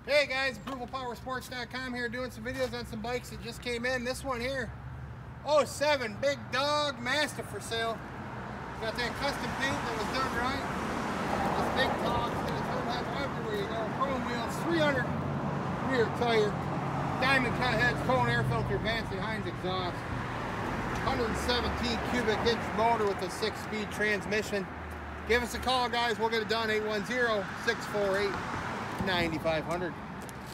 Hey guys, ApprovalPowerSports.com here doing some videos on some bikes that just came in. This one here, 07 Big Dog Mastiff for sale. Got that custom paint that was done right. This big top, it's gonna turn half everywhere you go. Chrome wheels, 300 rear tire, diamond cut heads, cone air filter, Vance Hines exhaust, 117 cubic inch motor with a 6-speed transmission. Give us a call, guys. We'll get it done. 810-648-9500.